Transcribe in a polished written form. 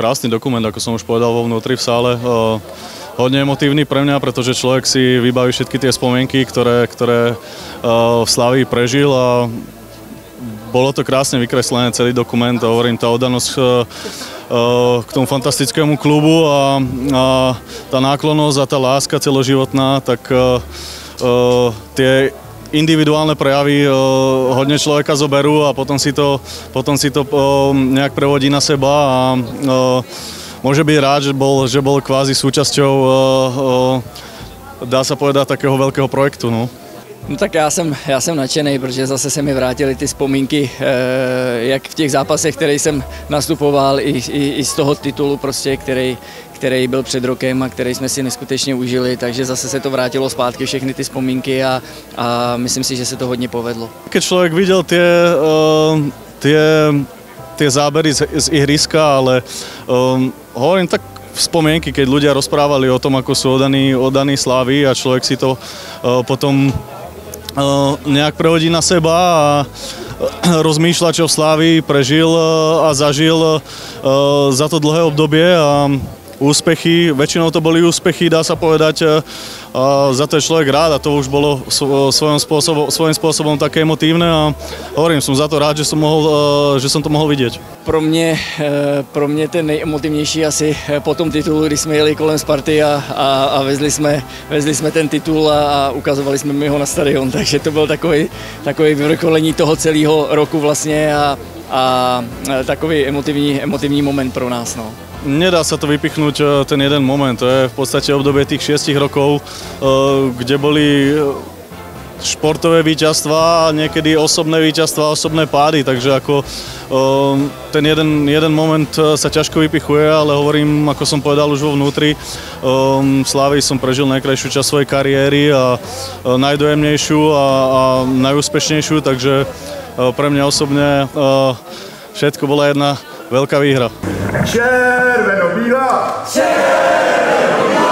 krásny dokument, ako som už povedal vo vnútri v sále. Hodne emotívny pre mňa, pretože človek si vybaví všetky tie spomienky, ktoré v Slavii prežil a bolo to krásne vykreslené celý dokument a hovorím, tá oddanosť k tomu fantastickému klubu a tá náklonnosť a tá láska celoživotná, tak tie individuálne prejavy hodne človeka zoberú a potom si to nejak prevodí na seba a môže byť rád, že bol kvázi súčasťou, dá sa povedať, takého veľkého projektu. No tak já jsem nadšený, protože zase se mi vrátily ty vzpomínky, jak v těch zápasech, které jsem nastupoval, i z toho titulu, prostě, který byl před rokem a který jsme si neskutečně užili, takže zase se to vrátilo zpátky, všechny ty vzpomínky a myslím si, že se to hodně povedlo. Keď člověk viděl tie zábery z ihriska, ale hovorím tak spomienky, keď ľudia rozprávali o tom, ako sú oddaní Slávii a človek si to potom nejak prehodí na seba a rozmýšľa, čo v Slávii prežil a zažil za to dlhé obdobie a úspechy, väčšinou to boli úspechy, dá sa povedať, a za to je človek rád a to už bolo svojím spôsobom také emotívne a hovorím, som za to rád, že som to mohol vidieť. Pro mě ten nejemotivnější asi po tom titulu, když jsme jeli kolem Sparty a vezli jsme ten titul a ukazovali jsme mi ho na stadion, takže to byl takový vyvrcholení toho celého roku vlastně a takový emotivní moment pro nás. No. Nedá sa to vypichnúť ten jeden moment, to je v podstate obdobie tých 6 rokov, kde boli športové víťazstvá a niekedy osobné víťazstvá, osobné pády, takže ako ten jeden moment sa ťažko vypichuje, ale hovorím, ako som povedal už vo vnútri, v Slavii som prežil najkrajšiu časť svojej kariéry a najdojemnejšiu a najúspešnejšiu, takže pre mňa osobne všetko bola jedna veľká výhra. Červeno-bílá! Červeno-bílá!